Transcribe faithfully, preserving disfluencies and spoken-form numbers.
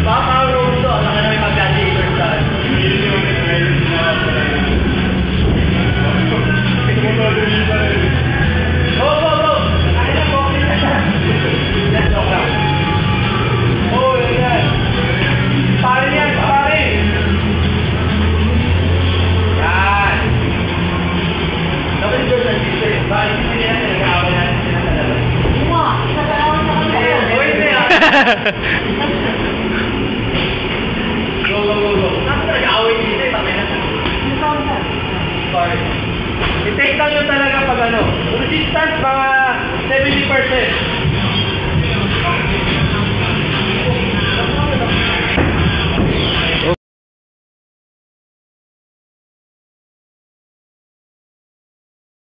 Papa-roll to. Alam ka na may mag-deliver sa Go, go, go! Ay na, okay na siya. Let's go lang. Oh, yan. Pare yan, pare. Yan. Dapat yung doon nandito eh. Bakit hindi nila nag-aaway natin sila sa labas? Uma, nag-aaway na kami. Ayun, gawin na yan. Go, go, go, go. Bakit nag-aaway dito eh? Bakit na? Sorry. I-take down nyo talaga pag ano. Resistance mga seventy percent.